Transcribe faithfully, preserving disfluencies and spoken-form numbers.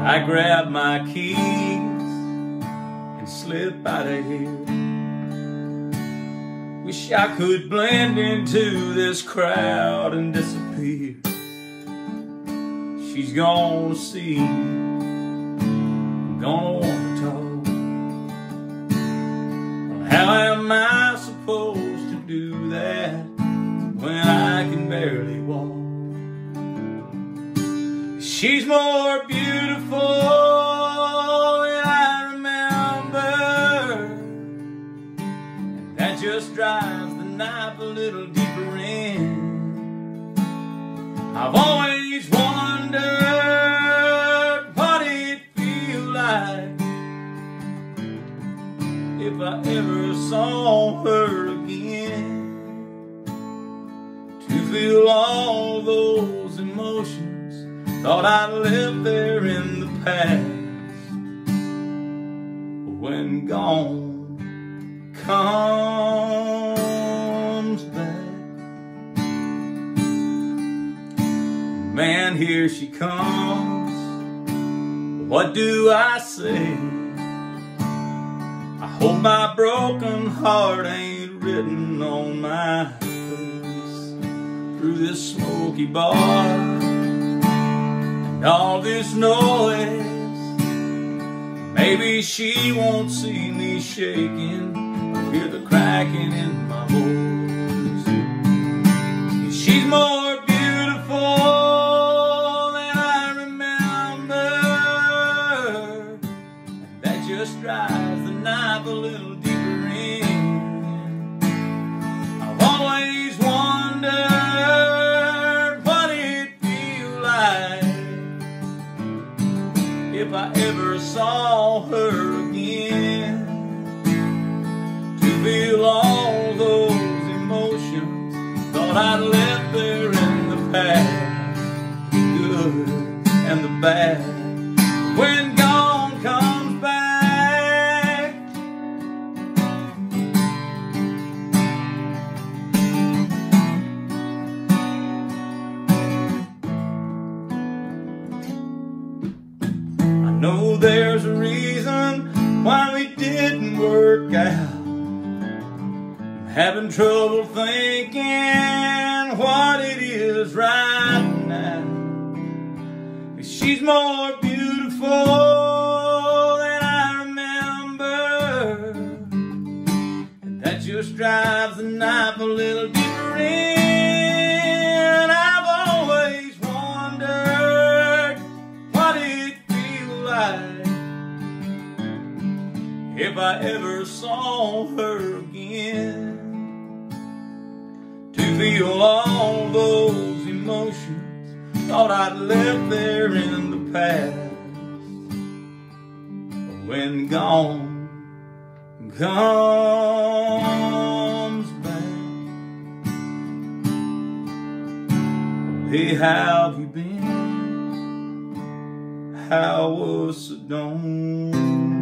I grab my keys and slip out of here. Wish I could blend into this crowd and disappear. She's gonna see, I'm gonna wanna talk. Well, how am I supposed to do that when I can barely walk? She's more beautiful than I remember, and that just drives the knife a little deeper in. I've always wondered what it'd feel like if I ever saw her again, to feel all those emotions. Thought I'd live there in the past. When gone comes back, man, here she comes. What do I say? I hope my broken heart ain't written on my face. Through this smoky bar, all this noise, maybe she won't see me shaking or hear the cracking in my voice. She's more beautiful than I remember, and that just drives the knife a little deeper in. I've always wondered what it'd feel like if I ever saw her again, to feel all those emotions. Thought I'd left there in the past, the good and the bad. When gone comes back, I know there's a reason why we didn't work out. I'm having trouble thinking what it is right now. 'Cause she's more beautiful than I remember, and that just drives the knife a little deeper in. I've always wondered what it like if I ever saw her again, to feel all those emotions. Thought I'd left there in the past. When gone comes back, hey, how have you been? How was Sedona?